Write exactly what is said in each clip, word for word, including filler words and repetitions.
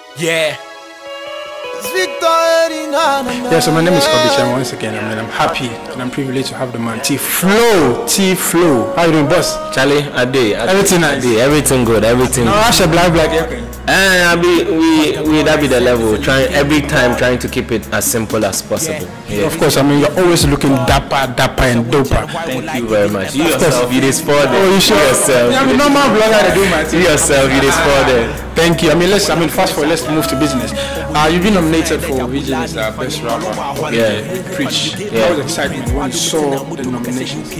Yeah. Yeah, so my name is Kobby, and once again, I mean, I'm happy and I'm privileged to have the man Teephlow. Teephlow. How you doing, boss? Charlie, I did. Everything nice. Everything good. Everything. No, I should black black. Yeah. And I be we we that be the level. Trying every time, trying to keep it as simple as possible. Yeah. Of course, I mean you're always looking dapper, dapper, and doper. Thank you very much. You yourself, you just for Oh, you sure? yourself. Yeah, I mean, normal blogger to do my thing. You yourself, you just for them. Thank you. I mean, let's. I mean, fast forward. Let's move to business. Uh, you've been nominated for V G M A's uh, Best Rapper. Yeah. Preach. Yeah. How was excitement when you saw the nominations?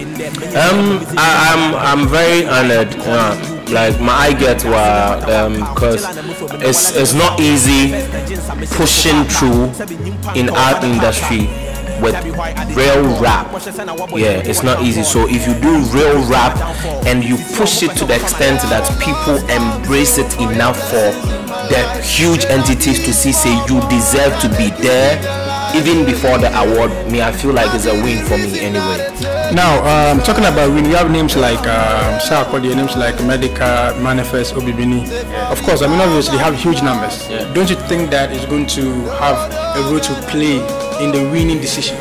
Um, I, I'm I'm very honored. Uh, like my eye get were um, cause it's it's not easy pushing through in our industry with real rap. Yeah, it's not easy. So if you do real rap and you push it to the extent that people embrace it enough for the huge entities to see, say you deserve to be there even before the award, me I feel like it's a win for me anyway. Now, um, talking about win, you have names like um, Sarkodie, names like Medica, Manifest, Obibini. Yeah. Of course, I mean obviously have huge numbers. Yeah. Don't you think that is going to have a role to play in the winning decision?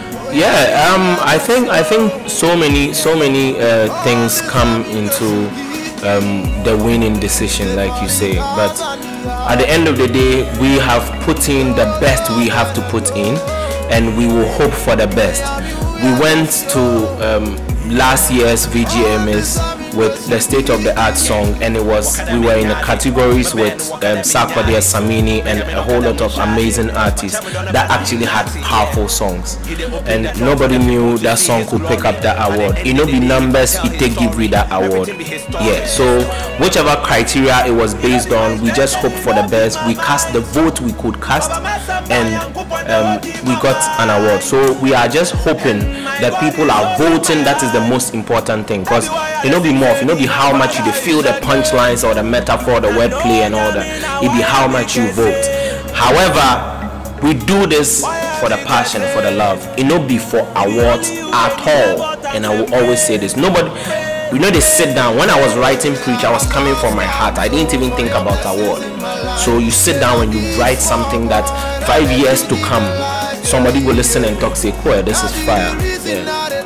Yeah, um, I think I think so many so many uh, things come into um, the winning decision, like you say. But at the end of the day, we have put in the best we have to put in, and we will hope for the best. We went to um, last year's V G M As with the state of the art song, and it was we were in the categories with um, Sarkodie, Samini, and a whole lot of amazing artists that actually had powerful songs, and nobody knew that song could pick up that award. You know, the numbers it take give you that award. Yeah, so whichever criteria it was based on, we just hope for the best. We cast the vote we could cast, and um, we got an award. So we are just hoping that people are voting. That is the most important thing, because you know be more, you know be how much you feel the punchlines or the metaphor, the wordplay and all that. It be how much you vote. However, we do this for the passion, for the love. It no be for awards at all. And I will always say this: nobody. We know they sit down. When I was writing Preach, I was coming from my heart. I didn't even think about award. So you sit down and you write something that five years to come, somebody will listen and talk, say, "Cool, this is fire." Yeah.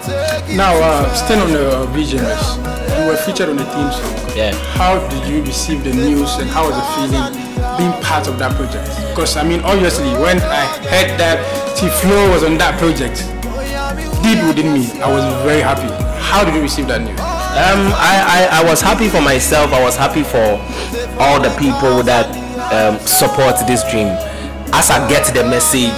Now, uh, staying on the V G M As, you were featured on the theme song. Yeah. How did you receive the news, and how was the feeling being part of that project? Because I mean, obviously, when I heard that Teephlow was on that project, deep within me, I was very happy. How did you receive that news? Um, I, I, I was happy for myself. I was happy for all the people that um, support this dream. As I get the message,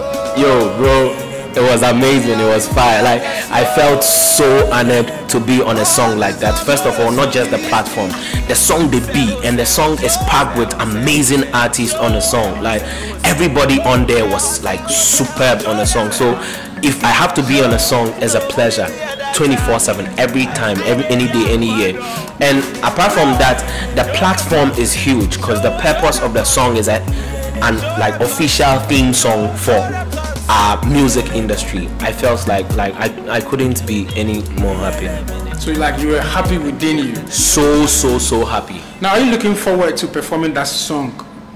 yo, bro, it was amazing. It was fire. Like, I felt so honored to be on a song like that. First of all, not just the platform, the song they be, and the song is packed with amazing artists on the song. Like, everybody on there was like superb on the song. So if I have to be on a song, it's a pleasure. twenty-four seven, every time, every any day, any year. And apart from that, the platform is huge, because the purpose of the song is a an like official theme song for our music industry. I felt like like I, I couldn't be any more happy. So like you were happy within you? So so so happy. Now, are you looking forward to performing that song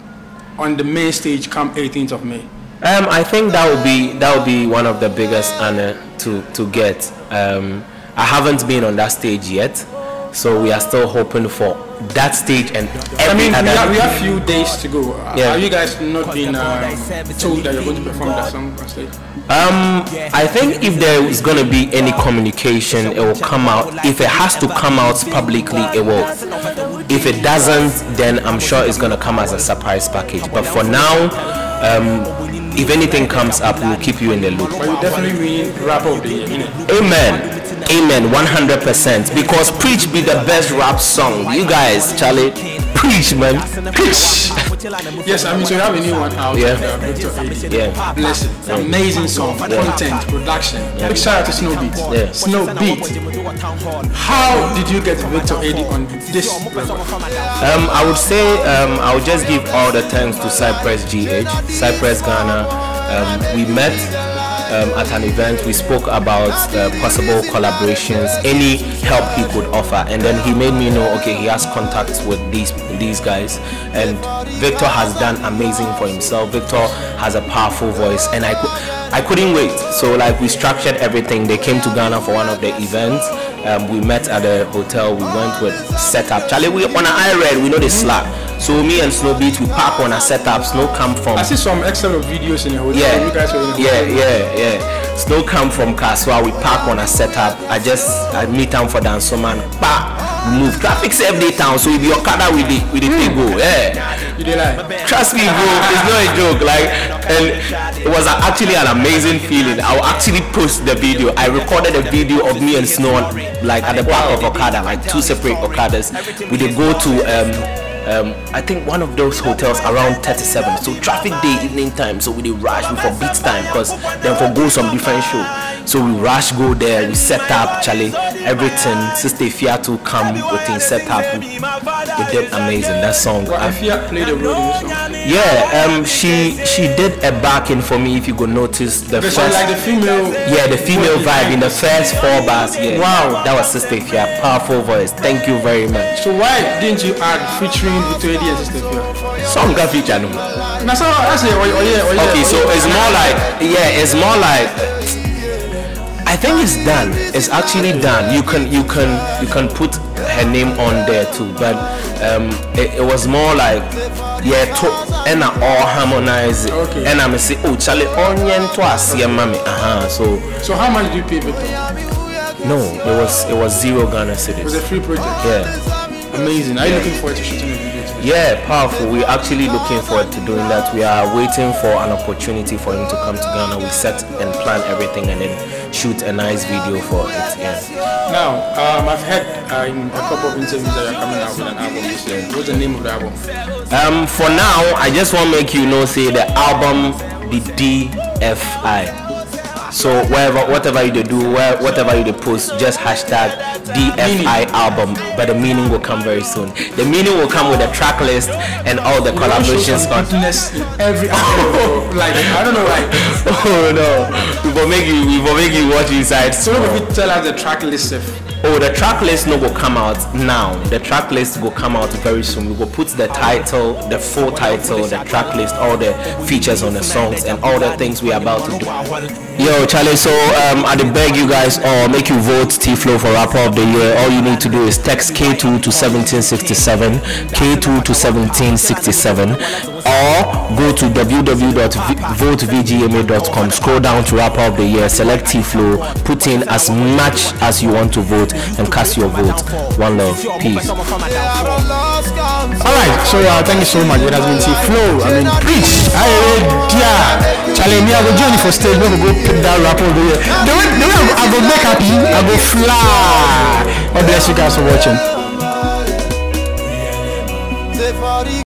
on the main stage come eighteenth of May? Um, I think that would be that would be one of the biggest honor to to get. Um, I haven't been on that stage yet, so we are still hoping for that stage. And I mean, we other have, we have few days to go. Yeah. Are you guys not been uh, told that you're going to perform that song on stage? Um, I think if there is going to be any communication, it will come out. If it has to come out publicly, it will. If it doesn't, then I'm sure it's going to come as a surprise package. But for now, um, if anything comes up, we'll keep you in the loop. But you definitely win Rapper of the Year, innit? Amen. Amen. one hundred percent. Because Preach be the best rap song. You guys, Charlie, preach, man. Preach. Yes, I mean, so you have a new one out. Yeah. Uh, Victor eighty. Yeah. Blessing. Yeah. Amazing song, yeah. Content, production. Yeah. Big shout out to Snowbeat. Yeah. Snowbeat. How did you get Victor eighty on this level? Um, I would say um, I would just give all the thanks to Cypress G H, Cypress Ghana. Um, we met um, at an event. We spoke about uh, possible collaborations, any help he could offer, and then he made me know, okay, he has contacts with these these guys, and Victor has done amazing for himself. Victor has a powerful voice, and I could I couldn't wait. So like we structured everything. They came to Ghana for one of the events. Um, we met at the hotel. We went with setup. Charlie, we on an I-Red, we know the slack. So me and Snowbeat, we park on a setup. Snow come from. I see some excellent videos in the hotel. Yeah, you guys were in the yeah, hotel. yeah, yeah. Snow come from Kaswa. We park on a setup. I just I meet them for dance. So man, pa, move. Traffic save day town. So if your car with the with the mm. go, yeah. You did like. Trust me, bro. It's not a joke. Like, and it was actually an amazing feeling. I'll actually post the video. I recorded a video of me and Snow, like at the back of Okada, like two separate Okadas. We did go to um, um, I think one of those hotels around thirty-seven. So traffic day, evening time. So we did rush before beats time, because then for go some different show. So we rush go there. We set up, Charlie, everything. Sister Fiatu come within set up. We, we did amazing. That song. Well, Fiat played a role in the song. Yeah, um, she she did a backing for me. If you could notice the Because first, like the female. yeah, the female vibe in the first four bars. Yeah, Wow. that was Sister Fia, powerful voice. Thank you very much. So why didn't you add featuring Victor Eddie and Sister Fiat? Song got feature no. That's how I say. Oh, oh yeah, oh yeah. Okay, oh, so yeah. it's more like, yeah, it's more like. I think it's done. It's actually done. You can you can you can put her name on there too, but um, it, it was more like, yeah, to and I all harmonize it. Okay. And I'm say, oh, Charlie, onion twice, yeah, mommy. Uh huh. So So how much do you pay Victor? no, it was it was zero Ghana It cedis. was a free project. Yeah. Amazing. Are you looking forward to shooting a video today? Yeah, powerful. We're actually looking forward to doing that. We are waiting for an opportunity for him to come to Ghana. We set and plan everything and then shoot a nice video for it. Yeah. Now, um, I've heard uh, in a couple of interviews that you're coming out with an album this year. What's the name of the album? Um, for now, I just want to make you know, say the album, the D F I. So wherever, whatever you do, where, whatever you post, just hashtag D F I album. But the meaning will come very soon. The meaning will come with the track list and all the collaborations on every album. Like I don't know, like oh no, we will make you, we will make you watch inside. so if you tell us the track list. If Oh, the track list no will come out now. The track list will come out very soon. We will put the title, the full title, the track list, all the features on the songs, and all the things we are about to do. Yo, Charlie, so um, I beg you guys, or make you vote Teephlow for Rapper of the Year. All you need to do is text K two to seventeen sixty-seven, K two to seventeen sixty-seven, or go to w w w dot vote v g m a dot com. Scroll down to Rapper of the Year, select Teephlow, put in as much as you want to vote, and cast your vote. One love, peace. Alright, so uh, thank you so much. It has been Teephlow. I mean, preach. I yeah. Charlie, me I go join you for stage. We go pick that Rapper of the Year. The way, the way I go make happy, I go fly. God bless you guys for watching.